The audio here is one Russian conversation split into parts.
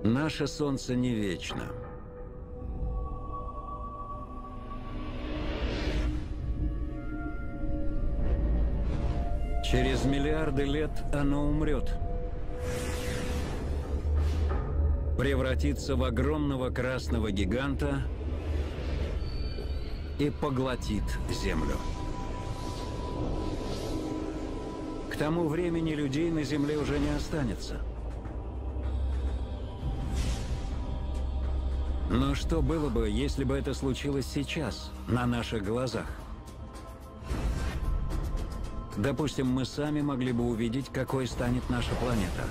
Наше Солнце не вечно. Через миллиарды лет оно умрет. Превратится в огромного красного гиганта и поглотит Землю. К тому времени людей на Земле уже не останется. Но что было бы, если бы это случилось сейчас, на наших глазах? Допустим, мы сами могли бы увидеть, какой станет наша планета.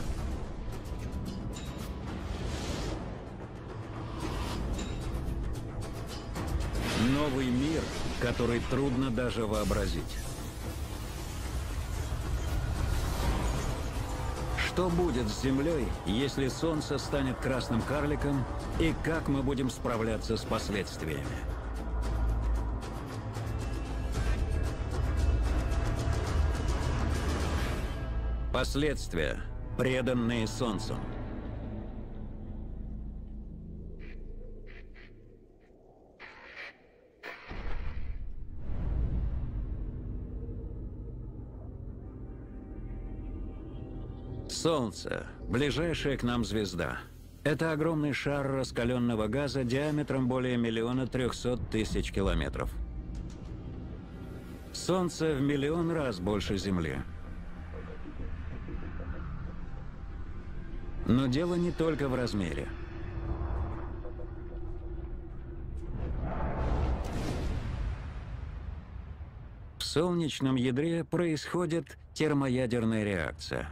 Новый мир, который трудно даже вообразить. Что будет с Землей, если Солнце станет красным карликом, и как мы будем справляться с последствиями? Последствия, преданные Солнцу. Солнце – ближайшая к нам звезда. Это огромный шар раскаленного газа диаметром более 1 300 000 километров. Солнце в 1 000 000 раз больше Земли. Но дело не только в размере. В солнечном ядре происходит термоядерная реакция.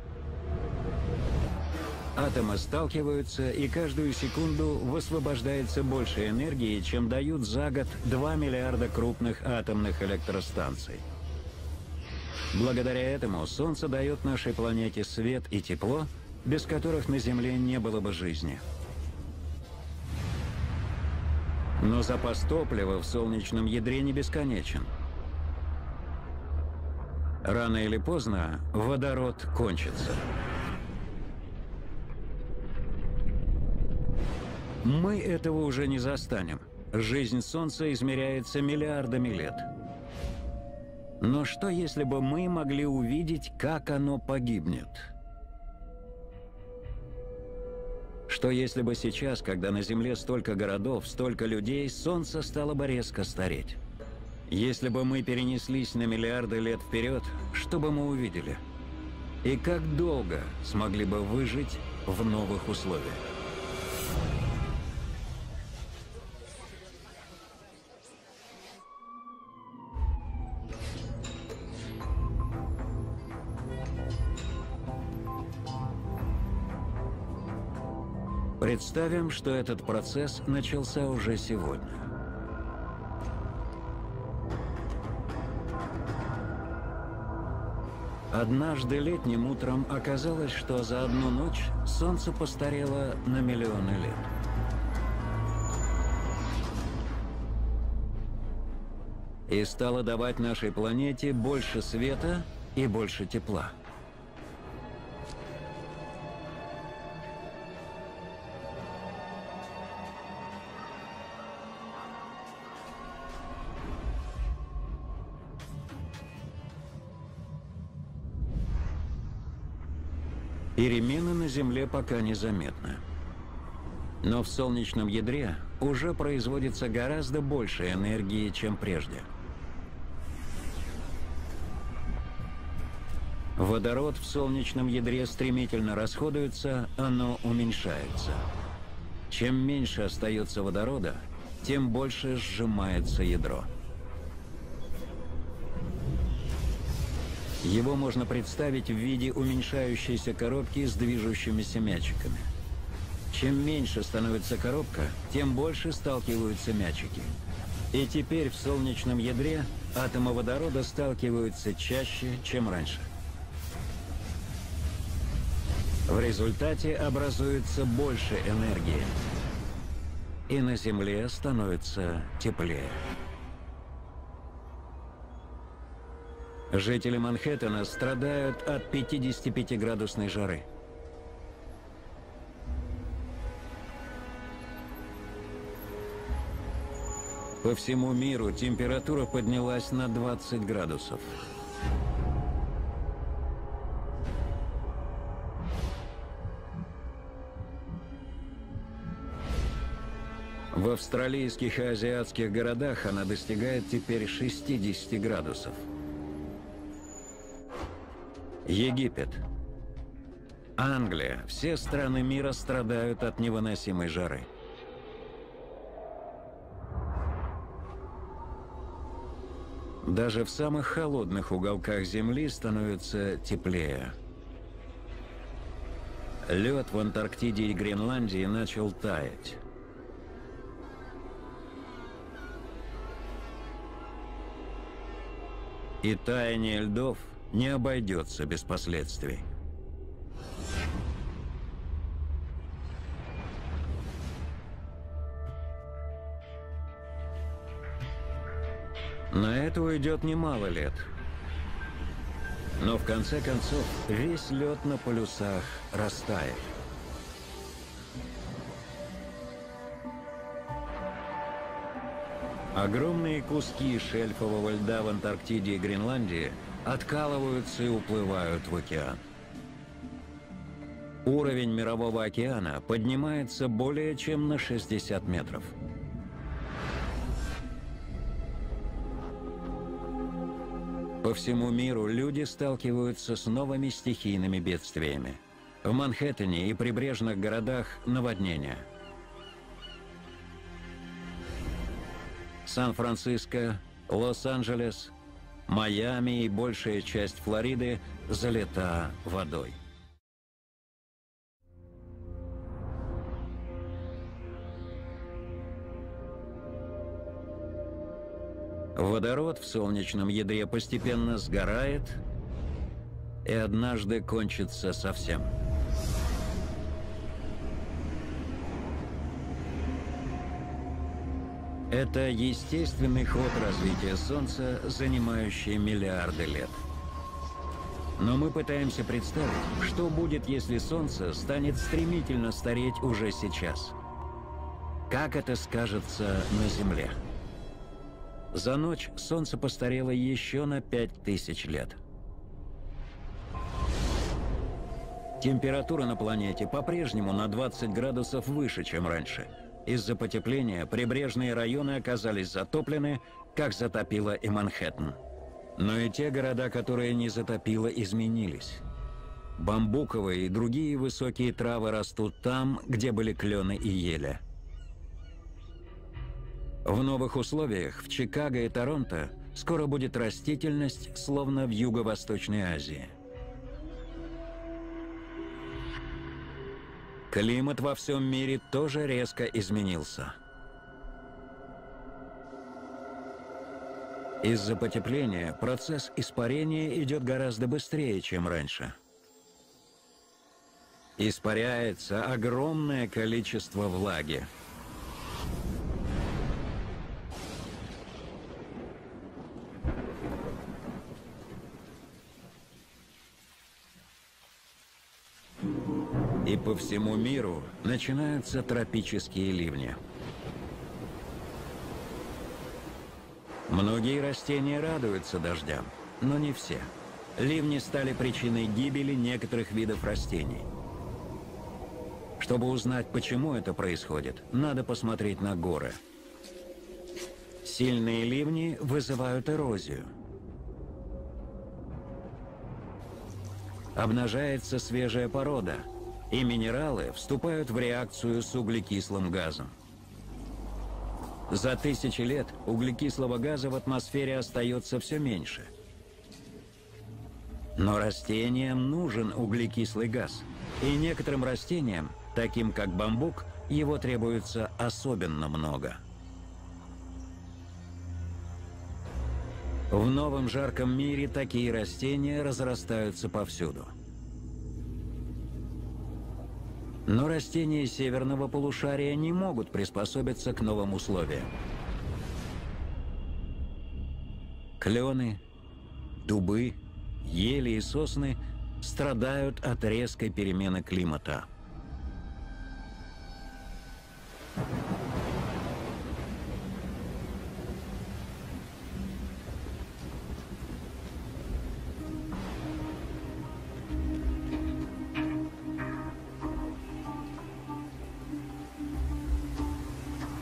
Атомы сталкиваются, и каждую секунду высвобождается больше энергии, чем дают за год 2 миллиарда крупных атомных электростанций. Благодаря этому Солнце дает нашей планете свет и тепло, без которых на Земле не было бы жизни. Но запас топлива в солнечном ядре не бесконечен. Рано или поздно водород кончится. Мы этого уже не застанем. Жизнь Солнца измеряется миллиардами лет. Но что, если бы мы могли увидеть, как оно погибнет? Что, если бы сейчас, когда на Земле столько городов, столько людей, Солнце стало бы резко стареть? Если бы мы перенеслись на миллиарды лет вперед, что бы мы увидели? И как долго смогли бы выжить в новых условиях? Представим, что этот процесс начался уже сегодня. Однажды летним утром оказалось, что за одну ночь Солнце постарело на миллионы лет. И стало давать нашей планете больше света и больше тепла. Перемены на Земле пока незаметны. Но в солнечном ядре уже производится гораздо больше энергии, чем прежде. Водород в солнечном ядре стремительно расходуется, оно уменьшается. Чем меньше остается водорода, тем больше сжимается ядро. Его можно представить в виде уменьшающейся коробки с движущимися мячиками. Чем меньше становится коробка, тем больше сталкиваются мячики. И теперь в солнечном ядре атомы водорода сталкиваются чаще, чем раньше. В результате образуется больше энергии. И на Земле становится теплее. Жители Манхэттена страдают от 55-градусной жары. По всему миру температура поднялась на 20 градусов. В австралийских и азиатских городах она достигает теперь 60 градусов. Египет, Англия, все страны мира страдают от невыносимой жары. Даже в самых холодных уголках Земли становится теплее. Лед в Антарктиде и Гренландии начал таять. И таяние льдов не обойдется без последствий. На это уйдет немало лет. Но в конце концов весь лед на полюсах растает. Огромные куски шельфового льда в Антарктиде и Гренландии откалываются и уплывают в океан. Уровень мирового океана поднимается более чем на 60 метров. По всему миру люди сталкиваются с новыми стихийными бедствиями. В Манхэттене и прибрежных городах наводнения. Сан-Франциско, Лос-Анджелес, Майами и большая часть Флориды залита водой. Водород в солнечном ядре постепенно сгорает и однажды кончится совсем. Это естественный ход развития Солнца, занимающий миллиарды лет. Но мы пытаемся представить, что будет, если Солнце станет стремительно стареть уже сейчас. Как это скажется на Земле? За ночь Солнце постарело еще на 5000 лет. Температура на планете по-прежнему на 20 градусов выше, чем раньше. Из-за потепления прибрежные районы оказались затоплены, как затопило и Манхэттен. Но и те города, которые не затопило, изменились. Бамбуковые и другие высокие травы растут там, где были клены и ели. В новых условиях в Чикаго и Торонто скоро будет растительность, словно в Юго-Восточной Азии. Климат во всем мире тоже резко изменился. Из-за потепления процесс испарения идет гораздо быстрее, чем раньше. Испаряется огромное количество влаги. И по всему миру начинаются тропические ливни. Многие растения радуются дождям, но не все. Ливни стали причиной гибели некоторых видов растений. Чтобы узнать, почему это происходит, надо посмотреть на горы. Сильные ливни вызывают эрозию. Обнажается свежая порода, и минералы вступают в реакцию с углекислым газом. За тысячи лет углекислого газа в атмосфере остается все меньше. Но растениям нужен углекислый газ, и некоторым растениям, таким как бамбук, его требуется особенно много. В новом жарком мире такие растения разрастаются повсюду. Но растения северного полушария не могут приспособиться к новым условиям. Клены, дубы, ели и сосны страдают от резкой перемены климата.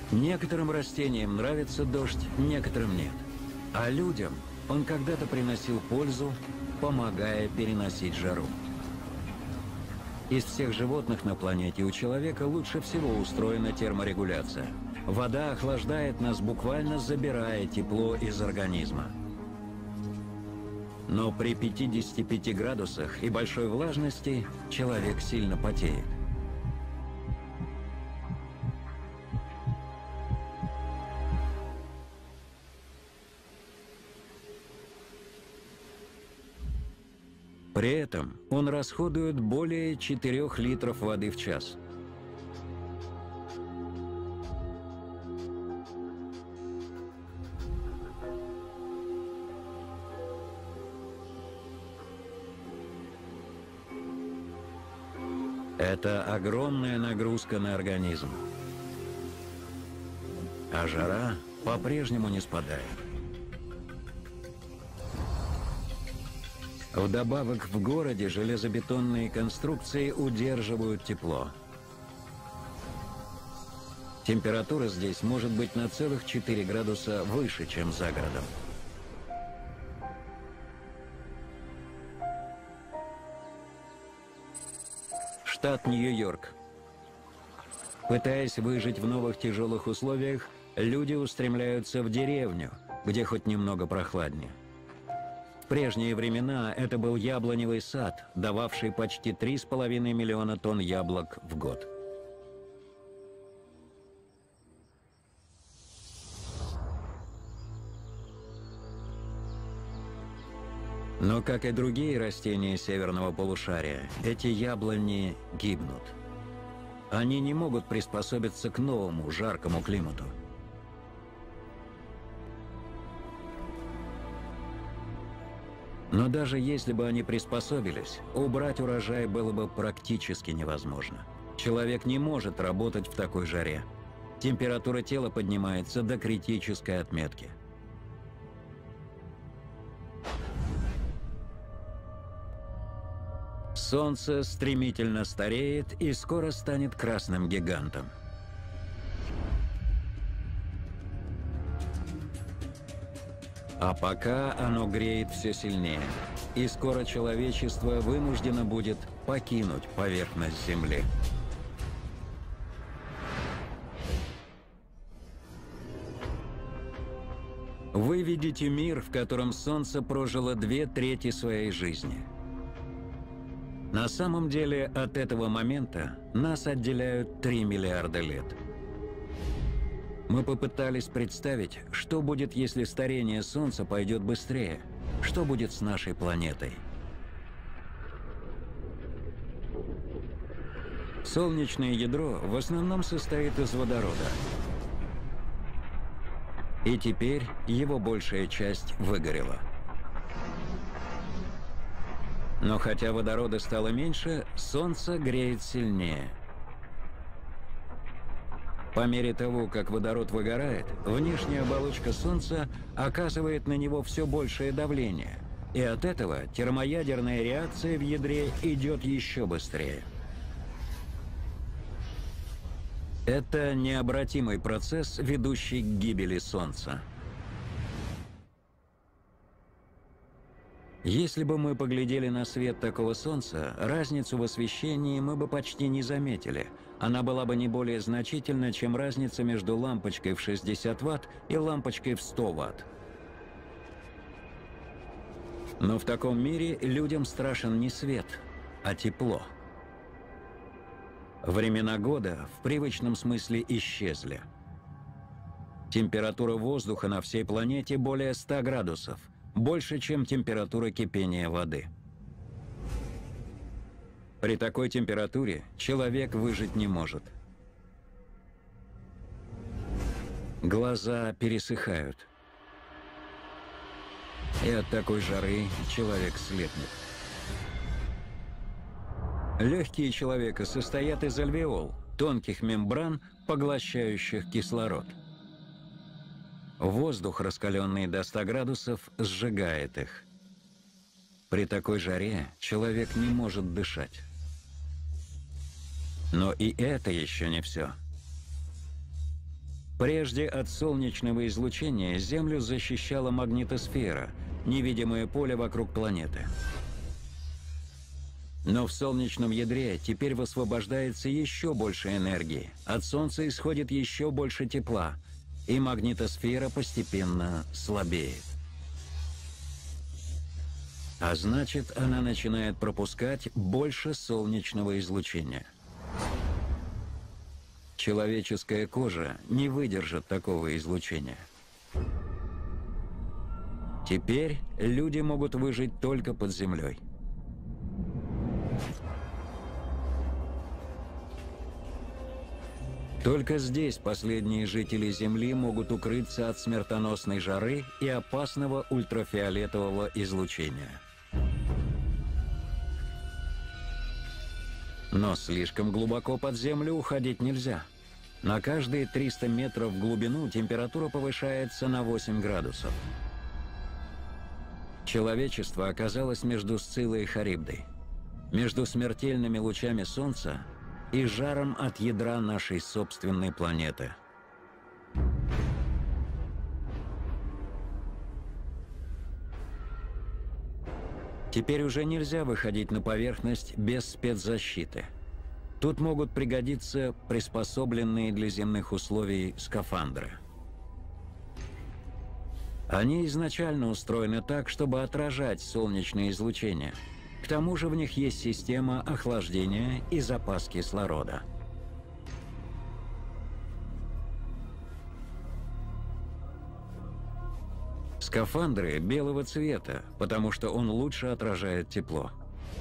Некоторым растениям нравится дождь, некоторым нет. А людям он когда-то приносил пользу, помогая переносить жару. Из всех животных на планете у человека лучше всего устроена терморегуляция. Вода охлаждает нас, буквально забирая тепло из организма. Но при 55 градусах и большой влажности человек сильно потеет. При этом он расходует более 4 литров воды в час. Это огромная нагрузка на организм. А жара по-прежнему не спадает. Вдобавок, в городе железобетонные конструкции удерживают тепло. Температура здесь может быть на целых 4 градуса выше, чем за городом. Штат Нью-Йорк. Пытаясь выжить в новых тяжелых условиях, люди устремляются в деревню, где хоть немного прохладнее. В прежние времена это был яблоневый сад, дававший почти 3,5 миллиона тонн яблок в год. Но, как и другие растения северного полушария, эти яблони гибнут. Они не могут приспособиться к новому жаркому климату. Но даже если бы они приспособились, убрать урожай было бы практически невозможно. Человек не может работать в такой жаре. Температура тела поднимается до критической отметки. Солнце стремительно стареет и скоро станет красным гигантом. А пока оно греет все сильнее, и скоро человечество вынуждено будет покинуть поверхность Земли. Вы видите мир, в котором Солнце прожило 2/3 своей жизни. На самом деле, от этого момента нас отделяют 3 миллиарда лет. Мы попытались представить, что будет, если старение Солнца пойдет быстрее, что будет с нашей планетой. Солнечное ядро в основном состоит из водорода. И теперь его большая часть выгорела. Но хотя водорода стало меньше, Солнце греет сильнее. По мере того, как водород выгорает, внешняя оболочка Солнца оказывает на него все большее давление, и от этого термоядерная реакция в ядре идет еще быстрее. Это необратимый процесс, ведущий к гибели Солнца. Если бы мы поглядели на свет такого Солнца, разницу в освещении мы бы почти не заметили. Она была бы не более значительна, чем разница между лампочкой в 60 Вт и лампочкой в 100 Вт. Но в таком мире людям страшен не свет, а тепло. Времена года в привычном смысле исчезли. Температура воздуха на всей планете более 100 градусов. Больше, чем температура кипения воды. При такой температуре человек выжить не может. Глаза пересыхают. И от такой жары человек слепнет. Легкие человека состоят из альвеол, тонких мембран, поглощающих кислород. Воздух, раскаленный до 100 градусов, сжигает их. При такой жаре человек не может дышать. Но и это еще не все. Прежде от солнечного излучения Землю защищала магнитосфера, невидимое поле вокруг планеты. Но в солнечном ядре теперь высвобождается еще больше энергии, от Солнца исходит еще больше тепла, и магнитосфера постепенно слабеет. А значит, она начинает пропускать больше солнечного излучения. Человеческая кожа не выдержит такого излучения. Теперь люди могут выжить только под землей. Только здесь последние жители Земли могут укрыться от смертоносной жары и опасного ультрафиолетового излучения. Но слишком глубоко под землю уходить нельзя. На каждые 300 метров в глубину температура повышается на 8 градусов. Человечество оказалось между Сциллой и Харибдой, между смертельными лучами Солнца и жаром от ядра нашей собственной планеты. Теперь уже нельзя выходить на поверхность без спецзащиты. Тут могут пригодиться приспособленные для земных условий скафандры. Они изначально устроены так, чтобы отражать солнечное излучение. К тому же в них есть система охлаждения и запас кислорода. Скафандры белого цвета, потому что он лучше отражает тепло.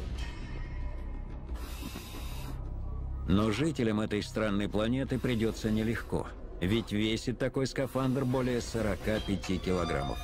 Но жителям этой странной планеты придется нелегко, ведь весит такой скафандр более 45 килограммов.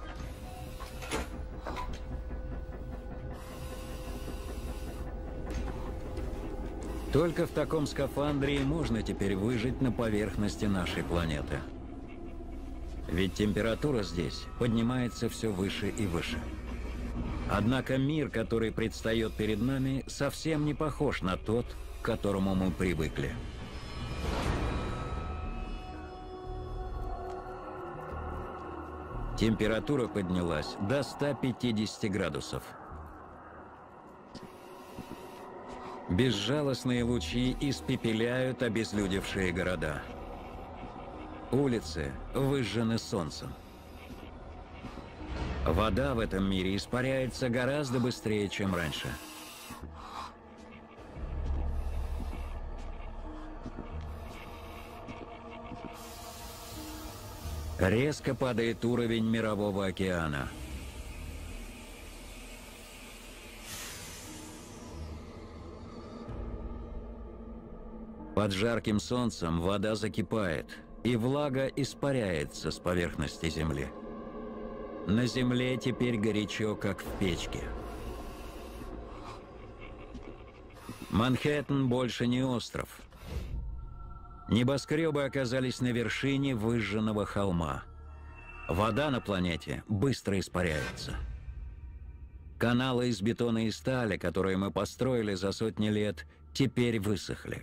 Только в таком скафандре можно теперь выжить на поверхности нашей планеты. Ведь температура здесь поднимается все выше и выше. Однако мир, который предстает перед нами, совсем не похож на тот, к которому мы привыкли. Температура поднялась до 150 градусов. Безжалостные лучи испепеляют обезлюдевшие города. Улицы выжжены солнцем. Вода в этом мире испаряется гораздо быстрее, чем раньше. Резко падает уровень Мирового океана. Под жарким солнцем вода закипает, и влага испаряется с поверхности Земли. На Земле теперь горячо, как в печке. Манхэттен больше не остров. Небоскребы оказались на вершине выжженного холма. Вода на планете быстро испаряется. Каналы из бетона и стали, которые мы построили за сотни лет, теперь высохли.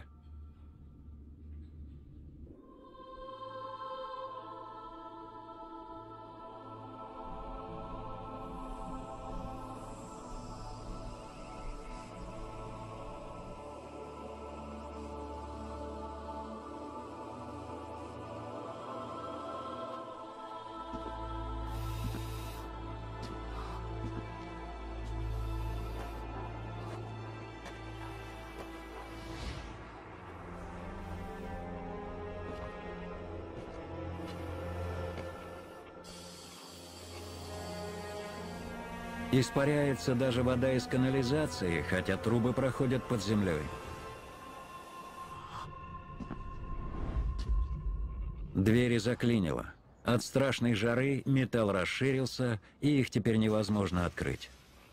Испаряется даже вода из канализации, хотя трубы проходят под землей. Двери заклинило. От страшной жары металл расширился, и их теперь невозможно открыть.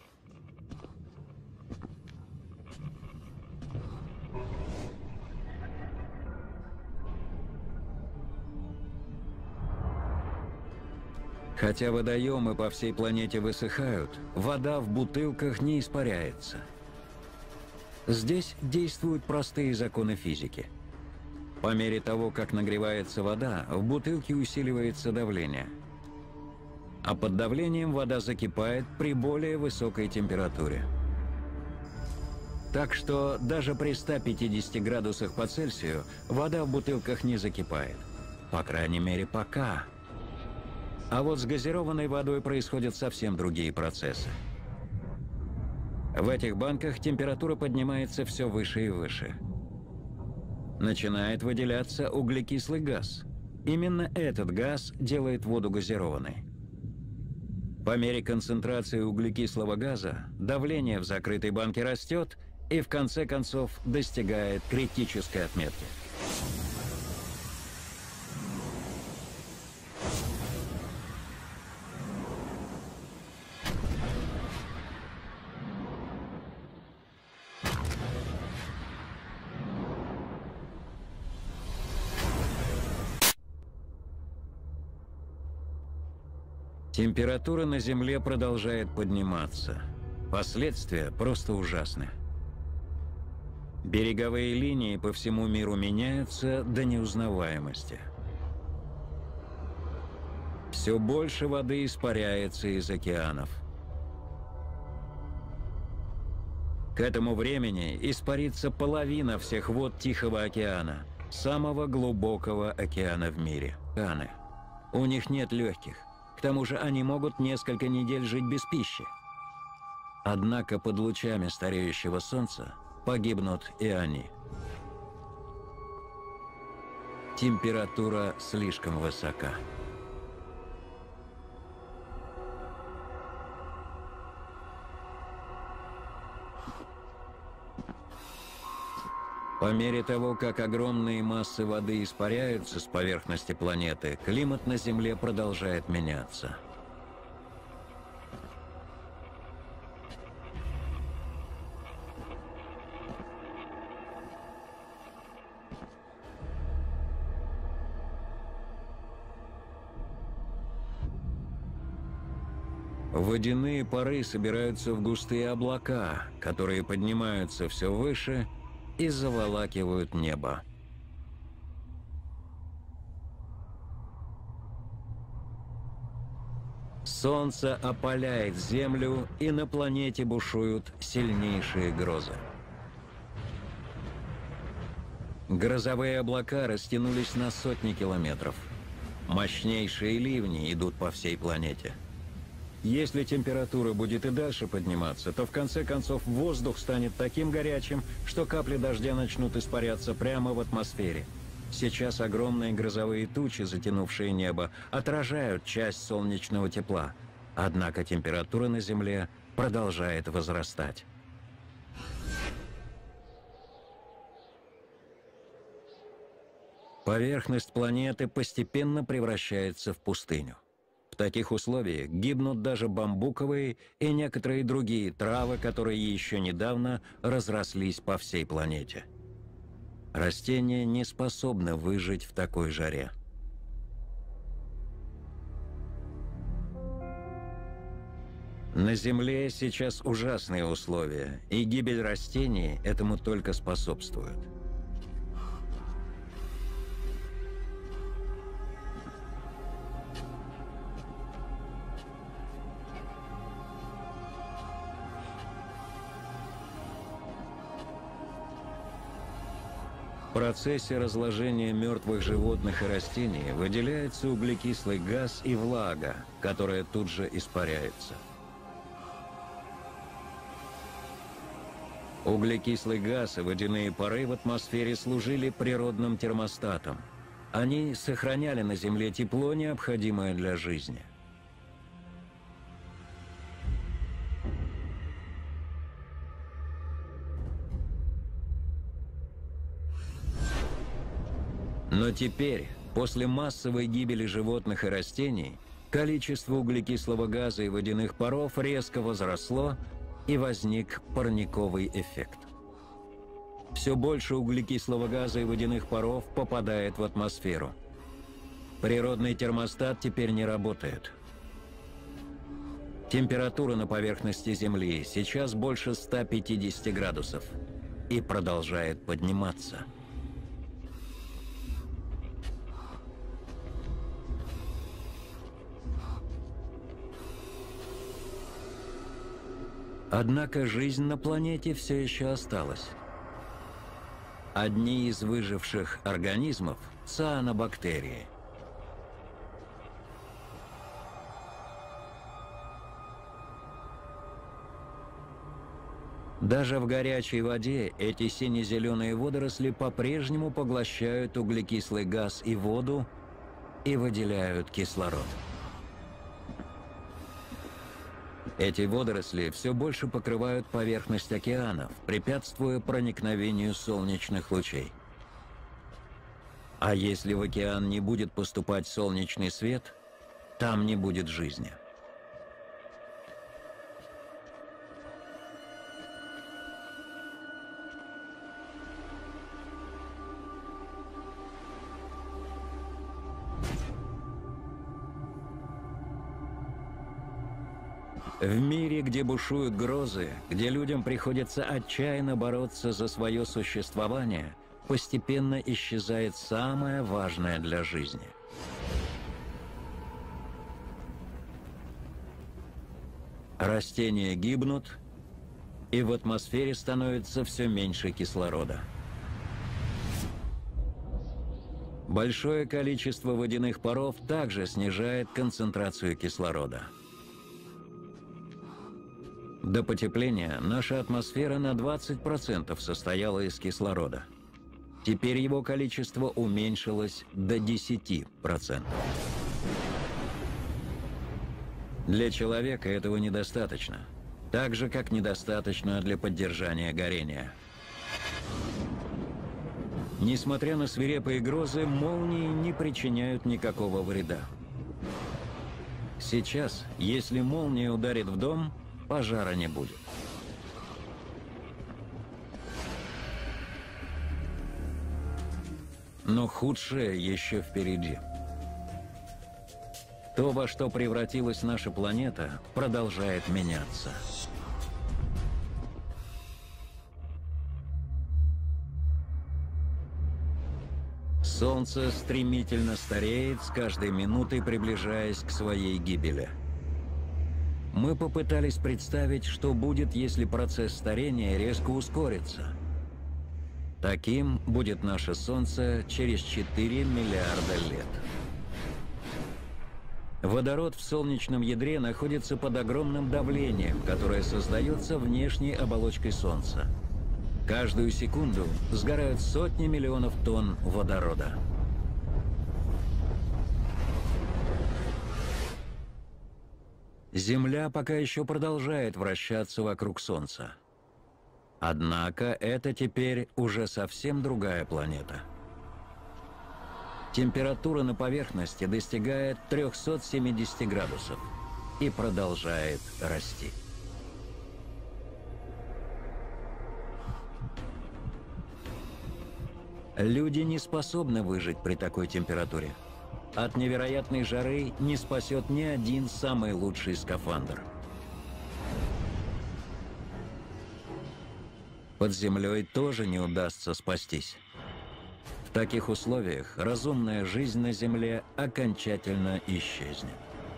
Хотя водоемы по всей планете высыхают, вода в бутылках не испаряется. Здесь действуют простые законы физики. По мере того, как нагревается вода, в бутылке усиливается давление. А под давлением вода закипает при более высокой температуре. Так что даже при 150 градусах по Цельсию вода в бутылках не закипает. По крайней мере, пока. А вот с газированной водой происходят совсем другие процессы. В этих банках температура поднимается все выше и выше. Начинает выделяться углекислый газ. Именно этот газ делает воду газированной. По мере концентрации углекислого газа давление в закрытой банке растет и в конце концов достигает критической отметки. Температура на Земле продолжает подниматься. Последствия просто ужасны. Береговые линии по всему миру меняются до неузнаваемости. Все больше воды испаряется из океанов. К этому времени испарится половина всех вод Тихого океана, самого глубокого океана в мире. У них нет легких. К тому же они могут несколько недель жить без пищи. Однако под лучами стареющего солнца погибнут и они. Температура слишком высока. По мере того, как огромные массы воды испаряются с поверхности планеты, климат на Земле продолжает меняться. Водяные пары собираются в густые облака, которые поднимаются все выше и заволакивают небо. Солнце опаляет Землю, и на планете бушуют сильнейшие грозы. Грозовые облака растянулись на сотни километров. Мощнейшие ливни идут по всей планете. Если температура будет и дальше подниматься, то в конце концов воздух станет таким горячим, что капли дождя начнут испаряться прямо в атмосфере. Сейчас огромные грозовые тучи, затянувшие небо, отражают часть солнечного тепла. Однако температура на Земле продолжает возрастать. Поверхность планеты постепенно превращается в пустыню. В таких условиях гибнут даже бамбуковые и некоторые другие травы, которые еще недавно разрослись по всей планете. Растения не способны выжить в такой жаре. На Земле сейчас ужасные условия, и гибель растений этому только способствует. В процессе разложения мертвых животных и растений выделяется углекислый газ и влага, которая тут же испаряется. Углекислый газ и водяные пары в атмосфере служили природным термостатом. Они сохраняли на Земле тепло, необходимое для жизни. Но теперь, после массовой гибели животных и растений, количество углекислого газа и водяных паров резко возросло, и возник парниковый эффект. Все больше углекислого газа и водяных паров попадает в атмосферу. Природный термостат теперь не работает. Температура на поверхности Земли сейчас больше 150 градусов и продолжает подниматься. Однако жизнь на планете все еще осталась. Одни из выживших организмов – цианобактерии. Даже в горячей воде эти сине-зеленые водоросли по-прежнему поглощают углекислый газ и воду и выделяют кислород. Эти водоросли все больше покрывают поверхность океанов, препятствуя проникновению солнечных лучей. А если в океан не будет поступать солнечный свет, там не будет жизни. В мире, где бушуют грозы, где людям приходится отчаянно бороться за свое существование, постепенно исчезает самое важное для жизни. Растения гибнут, и в атмосфере становится все меньше кислорода. Большое количество водяных паров также снижает концентрацию кислорода. До потепления наша атмосфера на 20% состояла из кислорода. Теперь его количество уменьшилось до 10%. Для человека этого недостаточно, так же, как недостаточно для поддержания горения. Несмотря на свирепые грозы, молнии не причиняют никакого вреда. Сейчас, если молния ударит в дом, пожара не будет. Но худшее еще впереди. То, во что превратилась наша планета, продолжает меняться. Солнце стремительно стареет, с каждой минутой приближаясь к своей гибели. Мы попытались представить, что будет, если процесс старения резко ускорится. Таким будет наше Солнце через 4 миллиарда лет. Водород в солнечном ядре находится под огромным давлением, которое создается внешней оболочкой Солнца. Каждую секунду сгорают сотни миллионов тонн водорода. Земля пока еще продолжает вращаться вокруг Солнца. Однако это теперь уже совсем другая планета. Температура на поверхности достигает 370 градусов и продолжает расти. Люди не способны выжить при такой температуре. От невероятной жары не спасет ни один самый лучший скафандр. Под землей тоже не удастся спастись. В таких условиях разумная жизнь на Земле окончательно исчезнет.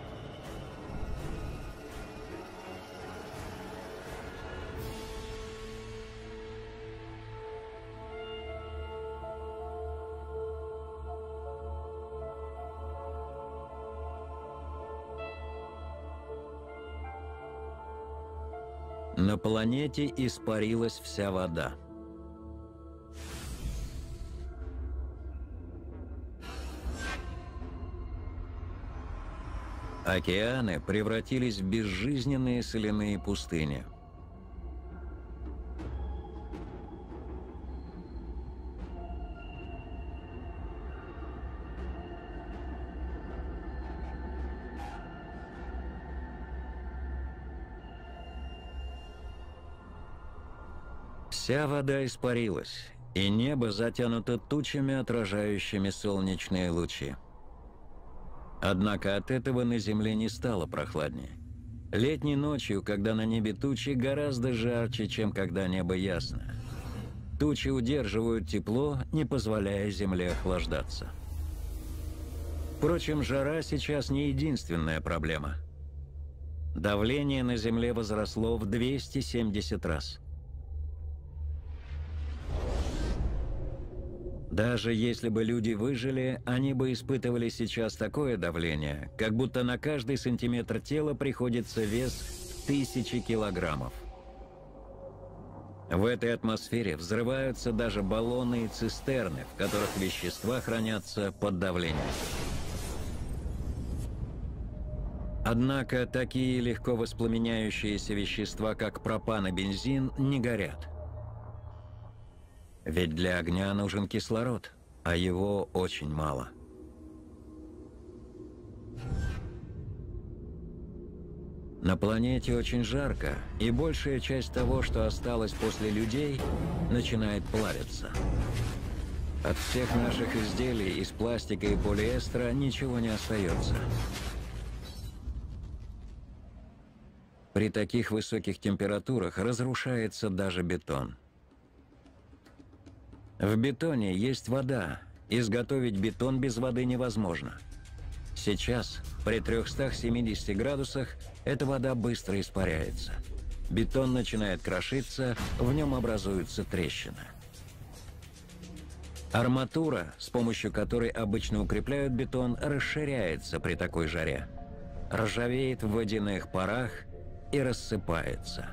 На планете испарилась вся вода. Океаны превратились в безжизненные соляные пустыни. Вся вода испарилась, и небо затянуто тучами, отражающими солнечные лучи. Однако от этого на Земле не стало прохладнее. Летней ночью, когда на небе тучи, гораздо жарче, чем когда небо ясно. Тучи удерживают тепло, не позволяя Земле охлаждаться. Впрочем, жара сейчас не единственная проблема. Давление на Земле возросло в 270 раз. Даже если бы люди выжили, они бы испытывали сейчас такое давление, как будто на каждый сантиметр тела приходится вес в 1000 килограммов. В этой атмосфере взрываются даже баллоны и цистерны, в которых вещества хранятся под давлением. Однако такие легко воспламеняющиеся вещества, как пропан и бензин, не горят. Ведь для огня нужен кислород, а его очень мало. На планете очень жарко, и большая часть того, что осталось после людей, начинает плавиться. От всех наших изделий из пластика и полиэстера ничего не остается. При таких высоких температурах разрушается даже бетон. В бетоне есть вода. Изготовить бетон без воды невозможно. Сейчас, при 370 градусах, эта вода быстро испаряется. Бетон начинает крошиться, в нем образуются трещины. Арматура, с помощью которой обычно укрепляют бетон, расширяется при такой жаре. Ржавеет в водяных парах и рассыпается.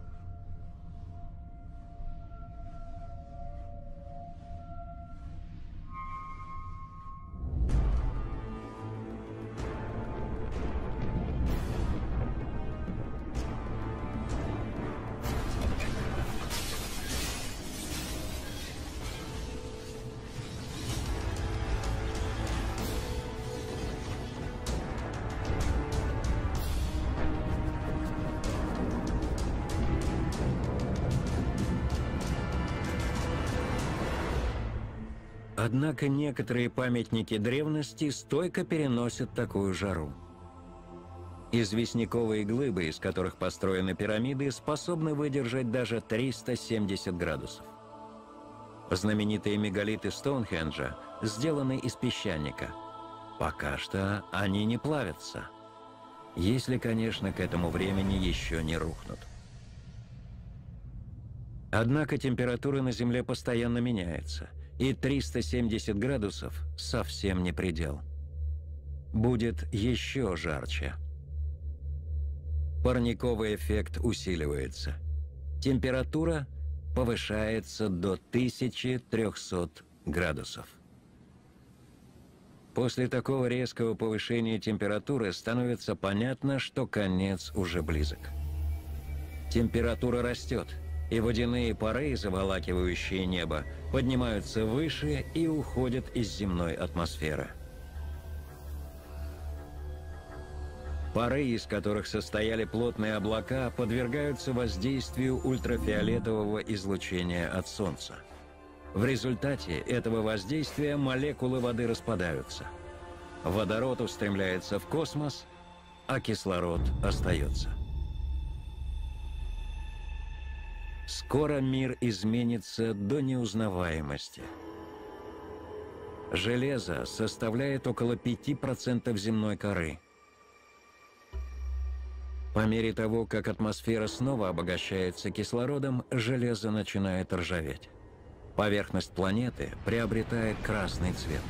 Однако некоторые памятники древности стойко переносят такую жару. Известняковые глыбы, из которых построены пирамиды, способны выдержать даже 370 градусов. Знаменитые мегалиты Стоунхенджа сделаны из песчаника. Пока что они не плавятся. Если, конечно, к этому времени еще не рухнут. Однако температура на Земле постоянно меняется, и 370 градусов совсем не предел. Будет еще жарче. Парниковый эффект усиливается. Температура повышается до 1300 градусов. После такого резкого повышения температуры становится понятно, что конец уже близок. Температура растет, и водяные пары, заволакивающие небо, поднимаются выше и уходят из земной атмосферы. Пары, из которых состояли плотные облака, подвергаются воздействию ультрафиолетового излучения от Солнца. В результате этого воздействия молекулы воды распадаются. Водород устремляется в космос, а кислород остается. Скоро мир изменится до неузнаваемости. Железо составляет около 5% земной коры. По мере того, как атмосфера снова обогащается кислородом, железо начинает ржаветь. Поверхность планеты приобретает красный цвет.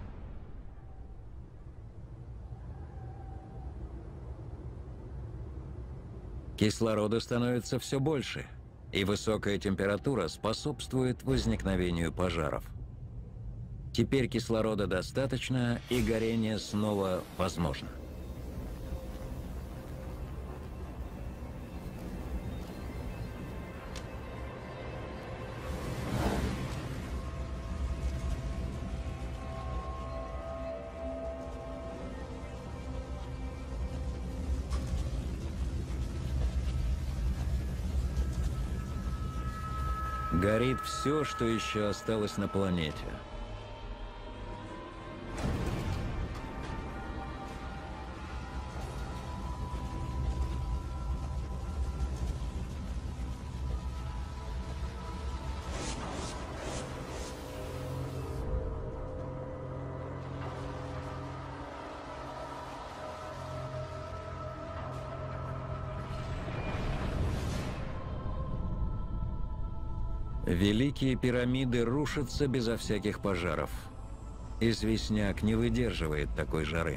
Кислорода становится все больше, и высокая температура способствует возникновению пожаров. Теперь кислорода достаточно, и горение снова возможно. Горит все, что еще осталось на планете. Великие пирамиды рушатся безо всяких пожаров. Известняк не выдерживает такой жары.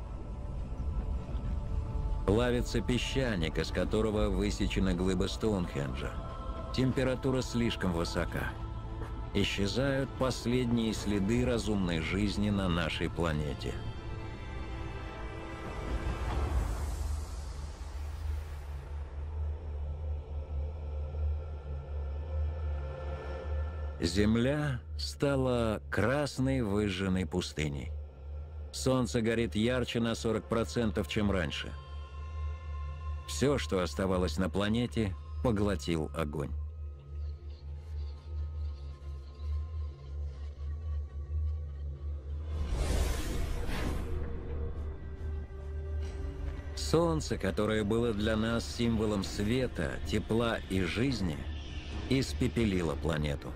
Плавится песчаник, из которого высечена глыба Стоунхенджа. Температура слишком высока. Исчезают последние следы разумной жизни на нашей планете. Земля стала красной выжженной пустыней. Солнце горит ярче на 40%, чем раньше. Все, что оставалось на планете, поглотил огонь. Солнце, которое было для нас символом света, тепла и жизни, испепелило планету.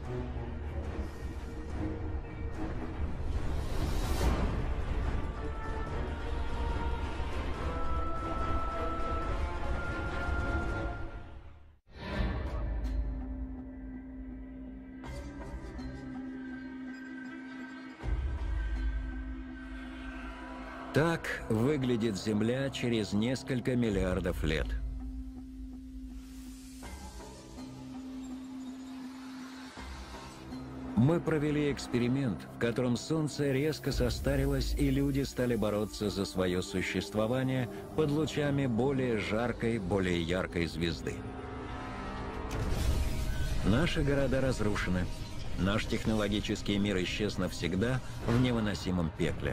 Так выглядит Земля через несколько миллиардов лет. Мы провели эксперимент, в котором Солнце резко состарилось, и люди стали бороться за свое существование под лучами более жаркой, более яркой звезды. Наши города разрушены. Наш технологический мир исчез навсегда в невыносимом пекле.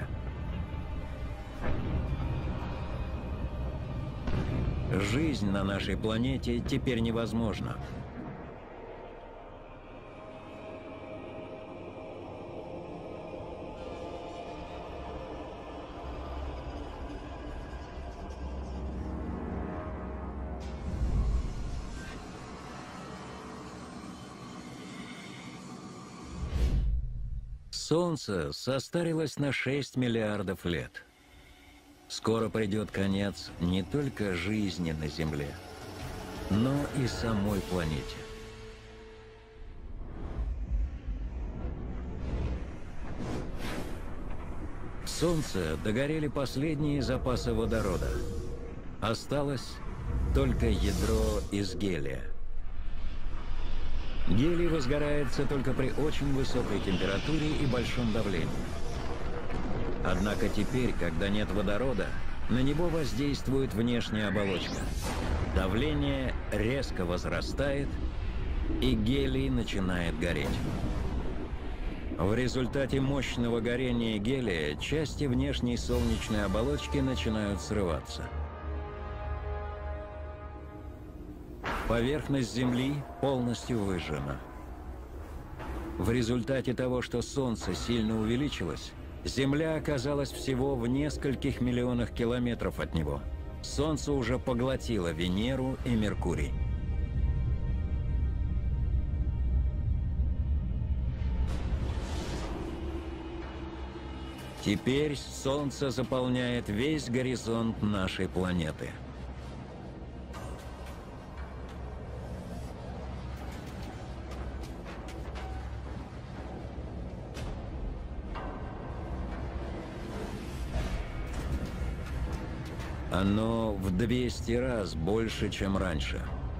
Жизнь на нашей планете теперь невозможна. Солнце состарилось на 6 миллиардов лет. Скоро придет конец не только жизни на Земле, но и самой планете. В Солнце догорели последние запасы водорода. Осталось только ядро из гелия. Гелий возгорается только при очень высокой температуре и большом давлении. Однако теперь, когда нет водорода, на него воздействует внешняя оболочка. Давление резко возрастает, и гелий начинает гореть. В результате мощного горения гелия части внешней солнечной оболочки начинают срываться. Поверхность Земли полностью выжжена. В результате того, что Солнце сильно увеличилось, Земля оказалась всего в нескольких миллионах километров от него. Солнце уже поглотило Венеру и Меркурий. Теперь Солнце заполняет весь горизонт нашей планеты. Оно в 200 раз больше, чем раньше.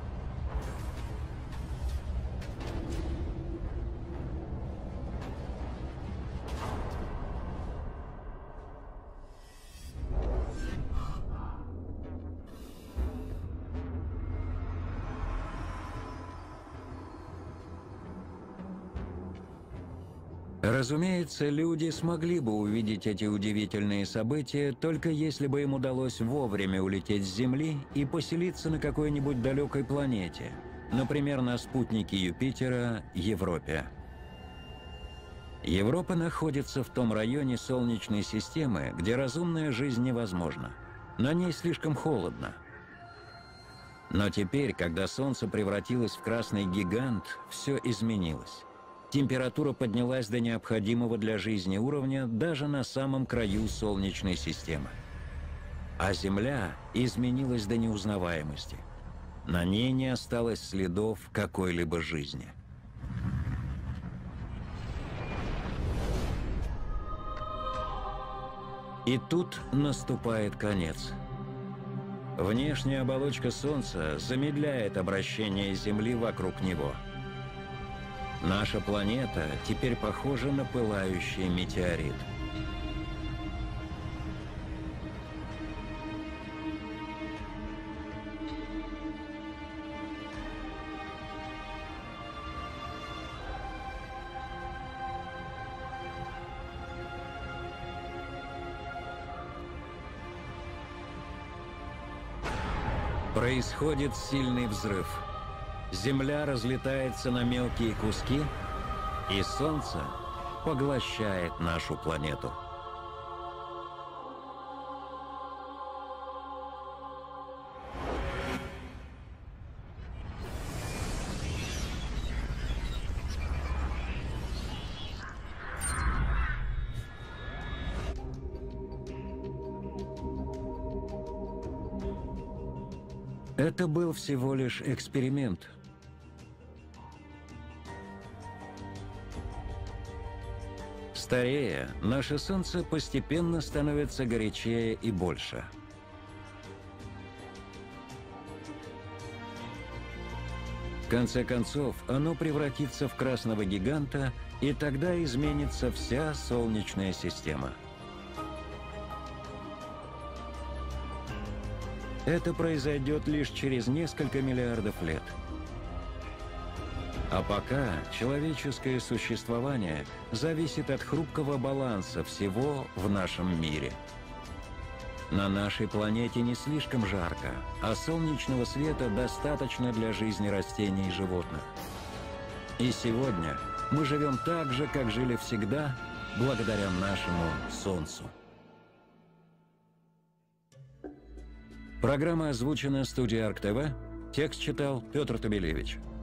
Разумеется, люди смогли бы увидеть эти удивительные события, только если бы им удалось вовремя улететь с Земли и поселиться на какой-нибудь далекой планете, например, на спутнике Юпитера Европе. Европа находится в том районе Солнечной системы, где разумная жизнь невозможна. На ней слишком холодно. Но теперь, когда Солнце превратилось в красный гигант, все изменилось. Температура поднялась до необходимого для жизни уровня даже на самом краю Солнечной системы. А Земля изменилась до неузнаваемости. На ней не осталось следов какой-либо жизни. И тут наступает конец. Внешняя оболочка Солнца замедляет обращение Земли вокруг него. Наша планета теперь похожа на пылающий метеорит. Происходит сильный взрыв. Земля разлетается на мелкие куски, и Солнце поглощает нашу планету. Это был всего лишь эксперимент. Старея, наше Солнце постепенно становится горячее и больше. В конце концов, оно превратится в красного гиганта, и тогда изменится вся Солнечная система. Это произойдет лишь через несколько миллиардов лет. А пока человеческое существование зависит от хрупкого баланса всего в нашем мире. На нашей планете не слишком жарко, а солнечного света достаточно для жизни растений и животных. И сегодня мы живем так же, как жили всегда, благодаря нашему Солнцу. Программа озвучена студией Арк ТВ. Текст читал Петр Табелевич.